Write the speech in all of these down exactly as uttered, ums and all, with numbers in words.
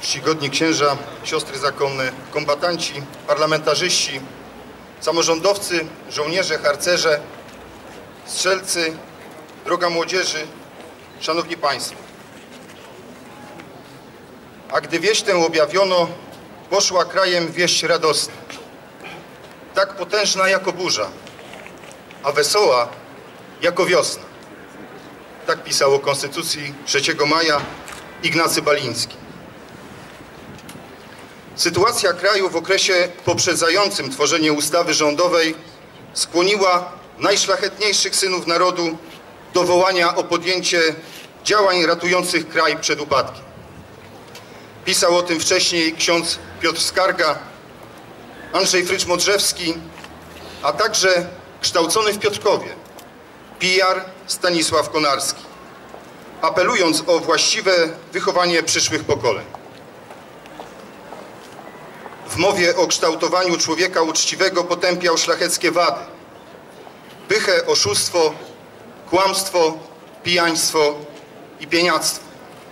Czcigodni księża, siostry zakonne, kombatanci, parlamentarzyści, samorządowcy, żołnierze, harcerze, strzelcy, droga młodzieży, szanowni państwo. A gdy wieść tę objawiono, poszła krajem wieść radosna, tak potężna jako burza, a wesoła jako wiosna. Tak pisał o Konstytucji trzeciego maja Ignacy Baliński. Sytuacja kraju w okresie poprzedzającym tworzenie ustawy rządowej skłoniła najszlachetniejszych synów narodu do wołania o podjęcie działań ratujących kraj przed upadkiem. Pisał o tym wcześniej ksiądz Piotr Skarga, Andrzej Frycz-Modrzewski, a także kształcony w Piotrkowie P R Stanisław Konarski, apelując o właściwe wychowanie przyszłych pokoleń. W mowie o kształtowaniu człowieka uczciwego potępiał szlacheckie wady, pychę, oszustwo, kłamstwo, pijaństwo i pieniactwo.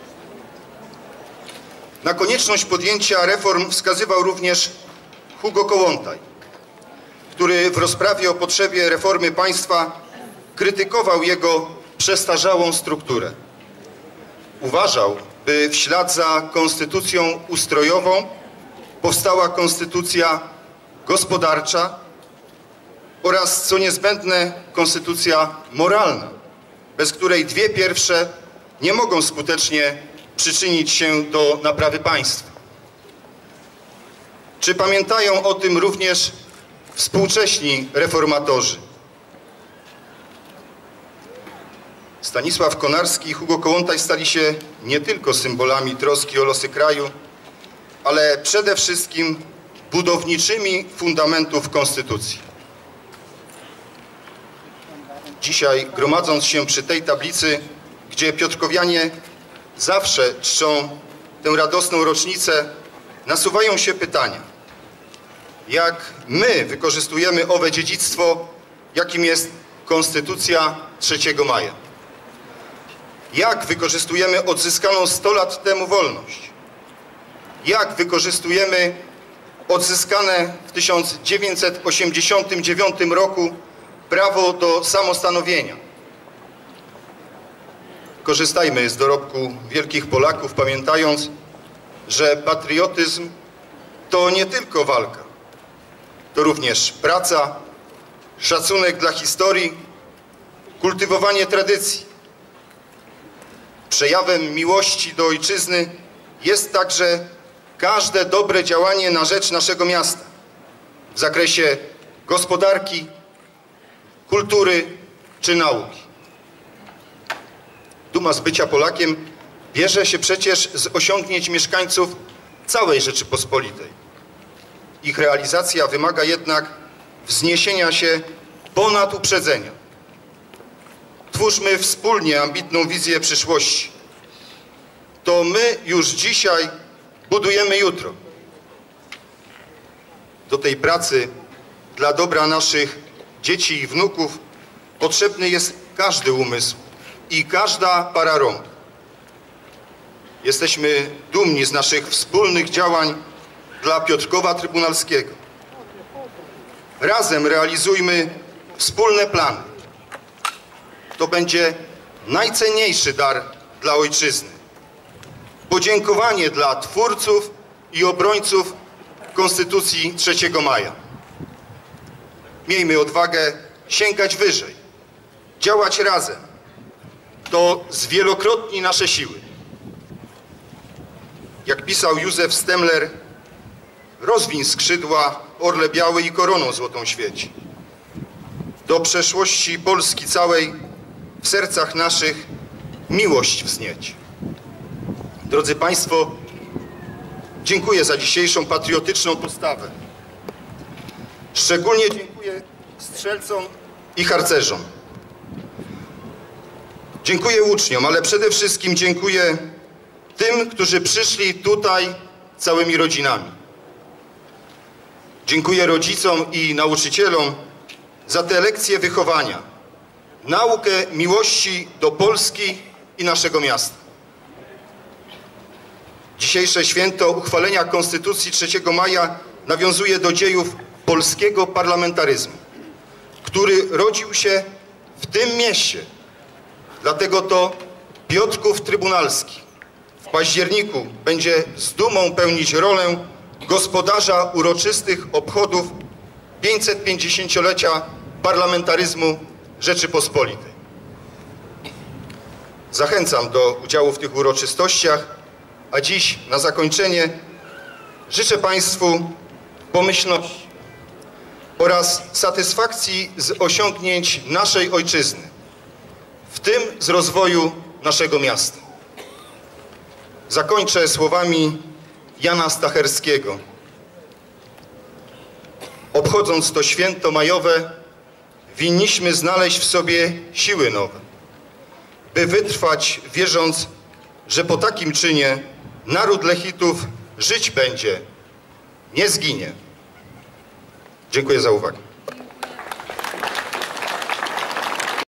Na konieczność podjęcia reform wskazywał również Hugo Kołłątaj, który w rozprawie o potrzebie reformy państwa krytykował jego przestarzałą strukturę. Uważał, by w ślad za konstytucją ustrojową powstała konstytucja gospodarcza oraz, co niezbędne, konstytucja moralna, bez której dwie pierwsze nie mogą skutecznie przyczynić się do naprawy państwa. Czy pamiętają o tym również współcześni reformatorzy? Stanisław Konarski i Hugo Kołłątaj stali się nie tylko symbolami troski o losy kraju, ale przede wszystkim budowniczymi fundamentów konstytucji. Dzisiaj, gromadząc się przy tej tablicy, gdzie piotrkowianie zawsze czczą tę radosną rocznicę, nasuwają się pytania. Jak my wykorzystujemy owe dziedzictwo, jakim jest Konstytucja trzeciego maja? Jak wykorzystujemy odzyskaną sto lat temu wolność? Jak wykorzystujemy odzyskane w tysiąc dziewięćset osiemdziesiątym dziewiątym roku prawo do samostanowienia? Korzystajmy z dorobku wielkich Polaków, pamiętając, że patriotyzm to nie tylko walka, to również praca, szacunek dla historii, kultywowanie tradycji. Przejawem miłości do ojczyzny jest także każde dobre działanie na rzecz naszego miasta w zakresie gospodarki, kultury czy nauki. Duma z bycia Polakiem bierze się przecież z osiągnięć mieszkańców całej Rzeczypospolitej. Ich realizacja wymaga jednak wzniesienia się ponad uprzedzenia. Twórzmy wspólnie ambitną wizję przyszłości. To my już dzisiaj budujemy jutro. Do tej pracy dla dobra naszych dzieci i wnuków potrzebny jest każdy umysł i każda para rąk. Jesteśmy dumni z naszych wspólnych działań dla Piotrkowa Trybunalskiego. Razem realizujmy wspólne plany. To będzie najcenniejszy dar dla ojczyzny. Podziękowanie dla twórców i obrońców Konstytucji trzeciego maja. Miejmy odwagę sięgać wyżej, działać razem. To zwielokrotni nasze siły. Jak pisał Józef Stemler, rozwiń skrzydła, orle biały i koroną złotą świeci. Do przeszłości Polski całej w sercach naszych miłość wznieć. Drodzy Państwo, dziękuję za dzisiejszą patriotyczną postawę. Szczególnie dziękuję strzelcom i harcerzom. Dziękuję uczniom, ale przede wszystkim dziękuję tym, którzy przyszli tutaj całymi rodzinami. Dziękuję rodzicom i nauczycielom za te lekcje wychowania, naukę miłości do Polski i naszego miasta. Dzisiejsze święto uchwalenia Konstytucji trzeciego maja nawiązuje do dziejów polskiego parlamentaryzmu, który rodził się w tym mieście. Dlatego to Piotrków Trybunalski w październiku będzie z dumą pełnić rolę gospodarza uroczystych obchodów pięćsetpięćdziesięciolecia parlamentaryzmu Rzeczypospolitej. Zachęcam do udziału w tych uroczystościach, a dziś na zakończenie życzę Państwu pomyślności oraz satysfakcji z osiągnięć naszej ojczyzny, w tym z rozwoju naszego miasta. Zakończę słowami Jana Stacherskiego. Obchodząc to święto majowe, winniśmy znaleźć w sobie siły nowe, by wytrwać, wierząc, że po takim czynie naród Lechitów żyć będzie, nie zginie. Dziękuję za uwagę.